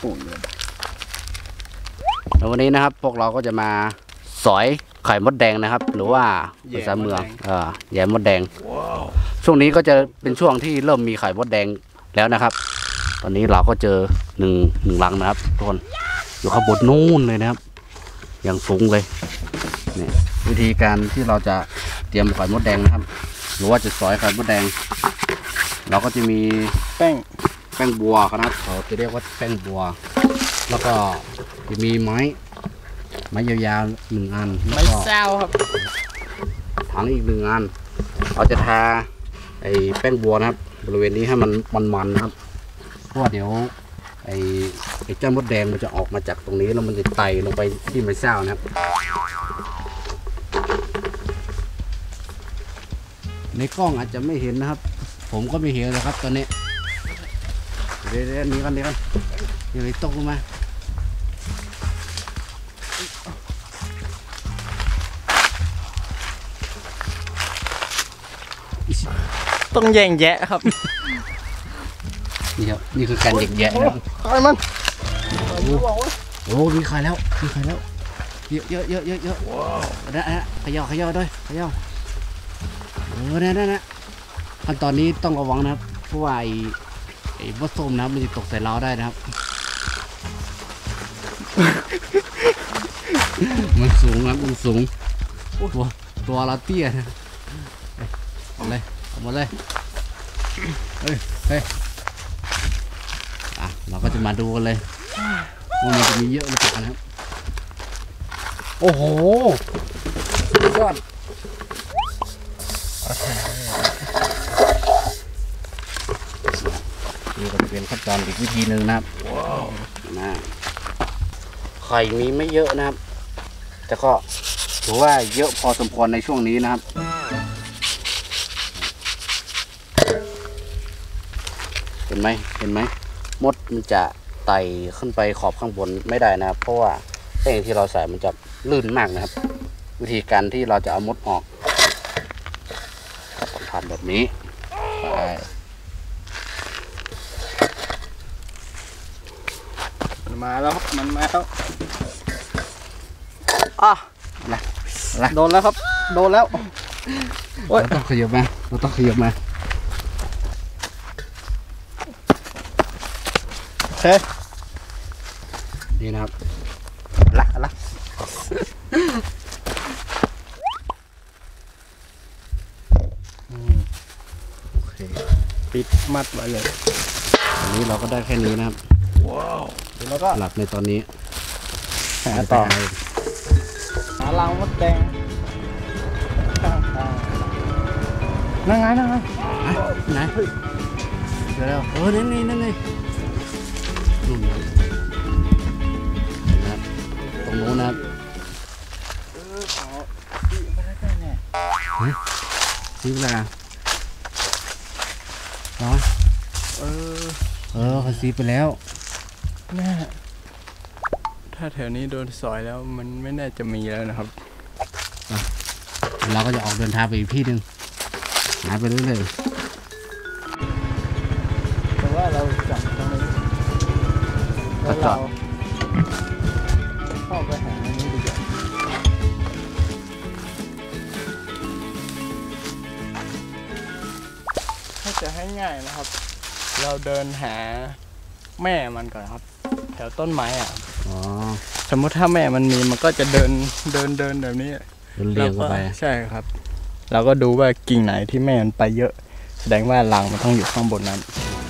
แล้ววันนี้นะครับพวกเราก็จะมาสอยไข่มดแดงนะครับหรือว่าภาษาเมืองแย่มดแดงช่วงนี้ก็จะเป็นช่วงที่เริ่มมีไข่มดแดงแล้วนะครับตอนนี้เราก็เจอหนึ่งรังนะครับทุกคนอยู่ข้างบนนู่นเลยนะครับอย่างสูงเลยนี่วิธีการที่เราจะเตรียมไข่มดแดงนะครับหรือว่าจะสอยไข่มดแดงเราก็จะมีแป้งบัวนะครับเขาจะเรียกว่าแป้งบัวแล้วก็จะมีไม้ยาวๆ1 อันไม้แซวครับถังอีก1 อันเราจะทาไอ้แป้งบัวนะครับบริเวณนี้ให้มันนะครับเพราะว่าเดี๋ยวไอ้เจ้ามดแดงมันจะออกมาจากตรงนี้แล้วมันจะไต่ลงไปที่ไม้แซวนะครับในกล้องอาจจะไม่เห็นนะครับผมก็ไม่เห็นนะครับตอนนี้เดี๋ยวนี้กันอย่าไปตกลงมาต้องแย่งแยะครับนี่ครับนี่คือการแย่งแยะนะครับใครมันโอ้มีใครแล้วเยอะนะขย่อด้วยขย่อโอ้นะขั้นตอนนี้ต้องระวังนะครับเพราะว่าไอ้บดส้มนะครับมันจะตกใส่เราได้นะครับมันสูงครับมันสูงตัวเราเตี้ยนะเอาเลยเฮ้ยเราก็จะมาดูกันเลยว่ามันจะมีเยอะหรือเปล่านะครับโอ้โหยอดนี่ก็จะเป็นขั้นตอนอีกวิธีหนึ่งนะครับนะไข่มีไม่เยอะนะครับแต่ก็ถือว่าเยอะพอสมควรในช่วงนี้นะครับเห็นไหมมดมันจะไต่ขึ้นไปขอบข้างบนไม่ได้นะครับเพราะว่าแป้งที่เราใส่มันจะลื่นมากนะครับวิธีการที่เราจะเอามดออกต้องทำแบบนี้ไปมันมาแล้วโดนแล้วครับโดนแล้วเราต้องขยับมาโอเคนี่นะครับละโอเคปิดมัดไว้เลยอันนี้เราก็ได้แค่นี้นะครับว้าวแล้วก็หลับในตอนนี้หาต่อหารังมดแดงนั่งไงไหนเดี๋ยวนั่นนี่นู่นนะครับตรงโน้นนะครับซีบอะไรร้อนเขาซีไปแล้วแม่ถ้าแถวนี้โดนสอยแล้วมันไม่น่าจะมีแล้วนะครับเราก็จะออกเดินทางไปอีกที่หนึ่งหาไปเรื่อยๆแต่ว่าเราจับตรงนี้แล้วเราเข้าไปหาอันนี้ดีกว่าถ้าจะให้ง่ายนะครับเราเดินหาแม่มันก่อนครับแถวต้นไม้สมมติถ้าแม่มันมีมันก็จะเดินแบบนี้เรียงไปใช่ครับเราก็ดูว่ากิ่งไหนที่แม่มันไปเยอะแสดงว่ารังมันต้องอยู่ข้างบนนั้น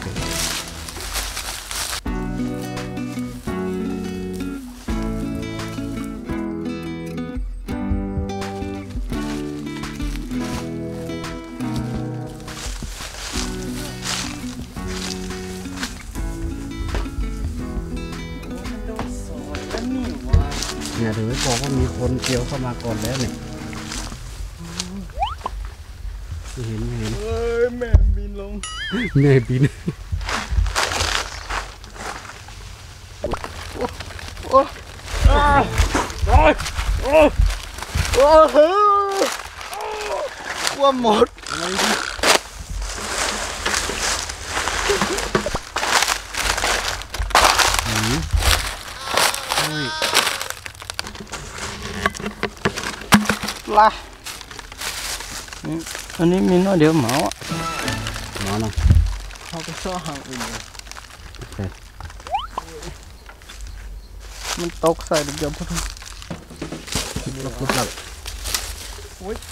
เนี่ยถือไว้บอกว่ามีคนเกี่ยวเข้ามาก่อนแล้วเนี่ยเห็นแม่บินลงแม่บินว่าหมดละอันนี้มีน้อยเดียวหมาอ่ะหมอเนาะเขาไปซ่อหางอื่นเลยโอเคมันตกใส่เดียวพอดีรับปุ๊บรับโอ้ย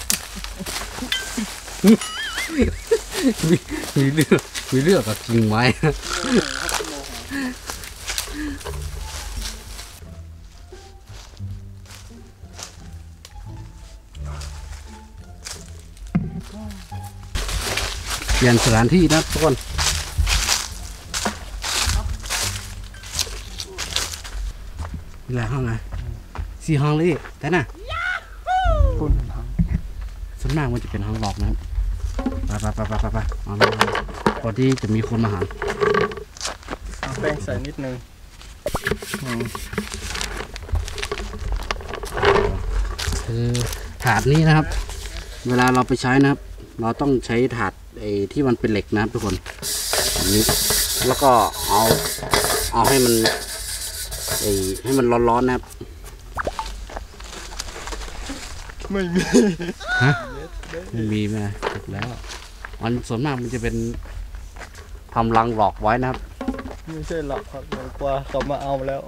มีเลือกกับกิ่งไม้เปลี่ยนสถานที่นะทุกคนนี่แหละห้องไงสี่ห้องเลยแต่น่ะพุ่นทางส่วนมากมันจะเป็นห้องหลอกนะครับไปเอาเลยพอดีจะมีคนมาหาเอาแป้งใส่นิดนึงคือถาดนี้นะครับ เวลาเราไปใช้นะครับ เราต้องใช้ถาดไอ้ที่มันเป็นเหล็กนะครับทุกคนแบบนี้แล้วก็เอาให้มันให้มันร้อนๆนะครับไม่มีฮะไม่มีไหมถูกแล้วมันส่วนมากมันจะเป็นทำรังหลอกไว้นะครับไม่ใช่หรอกครับเดี๋ยวกว่าเขามาเอาแล้ว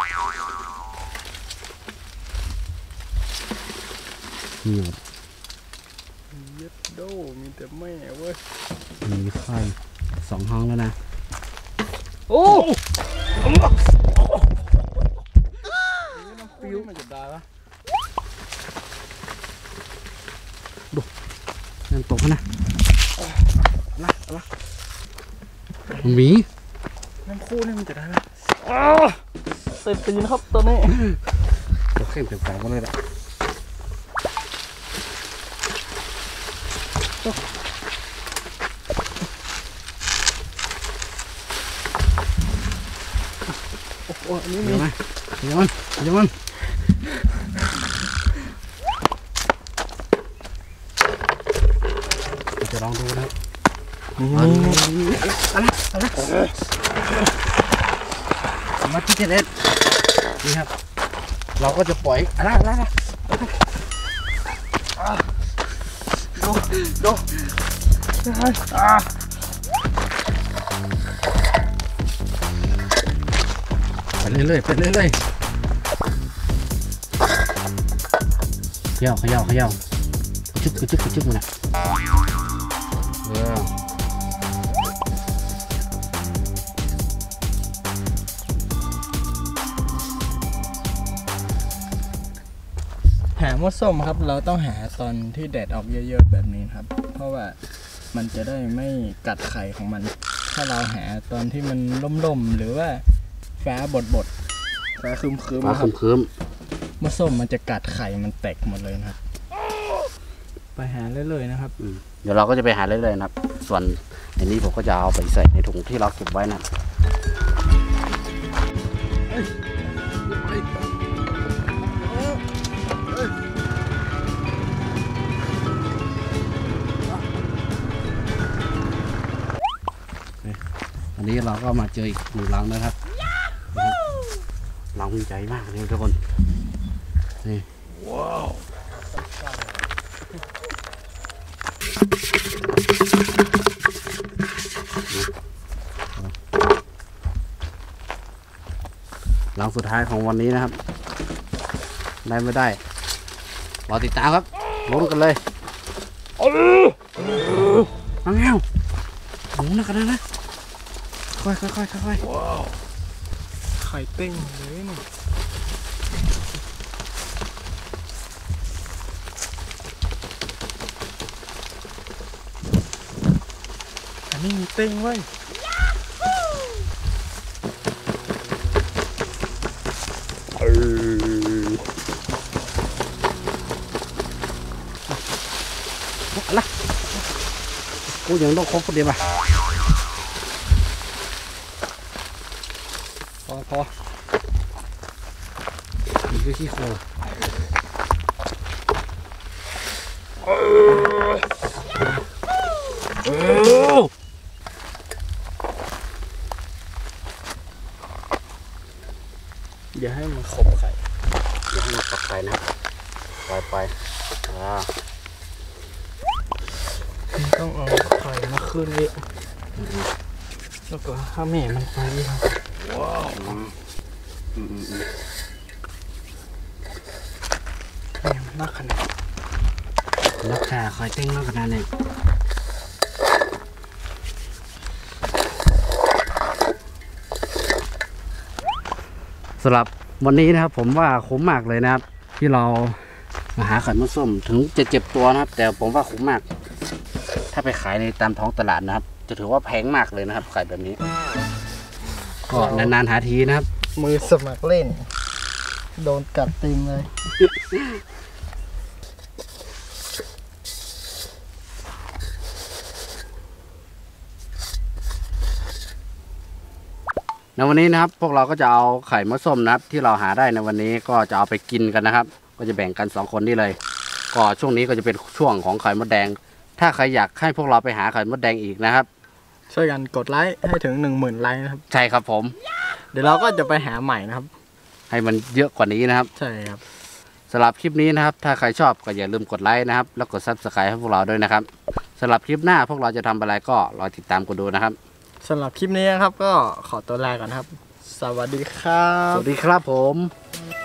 นี่เย็ดโดมีแต่แม่เว้ยมีไข่2 ห้องแล้วนะโอ้น้ำปิ้วมันจะได้ปะนั่นตกนะหมีน้ำคู่นี่มันจะได้ไหมเต็มตีนครับตัวนี้ตัวเข้มเต็มแฝงมาเลยแหละโอ้โหอันนี้มีเดี๋ยวไหมเดี๋ยวมันจะลองดูนะครับมาที่เด็ดนี่ครับ เราก็จะปล่อยอะไรดูไปเรื่อยๆเขย่ากระจึกมันนะหามดส้มครับเราต้องหาตอนที่แดดออกเยอะๆแบบนี้ครับ เพราะว่ามันจะได้ไม่กัดไข่ของมัน ถ้าเราหาตอนที่มันล่มๆหรือว่าฟ้าบดฟ้าคืมฟ้าครับคืมมดส้มมันจะกัดไข่มันแตกหมดเลยนะครับไปหาเรื่อยๆนะครับเดี๋ยวเราก็จะไปหาเรื่อยๆนะครับ ส่วนในนี้ผมก็จะเอาไปใส่ในถุงที่เราเก็บไว้นะอันนี้เราก็มาเจออีก1 รังนะครับรังใหญ่มากเลยทุกคนนี่ว้าวหลังสุดท้ายของวันนี้นะครับได้ไม่ได้รอติดตามครับลุ้นกันเลยเอาเงี้ยหมุนนะกันนะค่อยว้าวไข่เต้งเลยนี่อันนี้มีเต้งไว้อะไรกูยังต้องครบคนเดียวป่ะพอนี่คือขี้โคอย่าให้มันขบไข่อย่าให้มันตกใจนะครับไปต้องเอาไข่มาขึ้นอีกแล้วก็ข้าวแม่มันไปอีกครับว้าวนักขนาดนักข่าคอยเต้งนักขนาดนี้สำหรับวันนี้นะครับผมว่าคุ้มมากเลยนะครับที่เรามาหาไข่มดส้มถึงจะเจ็บตัวนะครับแต่ผมว่าคุ้มมากถ้าไปขายในตามท้องตลาดนะครับจะถือว่าแพงมากเลยนะครับไข่แบบนี้ก็นานๆหาทีนะครับมือสมัครเล่นโดนกัดติงเลยในวันนี้นะครับพวกเราก็จะเอาไข่มดส้มนะครับที่เราหาได้ในวันนี้ก็จะเอาไปกินกันนะครับก็จะแบ่งกัน2คนนี่เลยก็ช่วงนี้ก็จะเป็นช่วงของไข่มดแดงถ้าใครอยากให้พวกเราไปหาไข่มดแดงอีกนะครับช่วยกันกดไลค์ให้ถึง 10,000 ไลค์นะครับใช่ครับผมเดี๋ยวเราก็จะไปหาใหม่นะครับให้มันเยอะกว่านี้นะครับใช่ครับสำหรับคลิปนี้นะครับถ้าใครชอบก็อย่าลืมกดไลค์นะครับแล้วกด Subscribe ให้พวกเราด้วยนะครับสำหรับคลิปหน้าพวกเราจะทำอะไรก็รอติดตามกันดูนะครับสำหรับคลิปนี้นะครับก็ขอตัวลาก่อนครับสวัสดีครับสวัสดีครับผม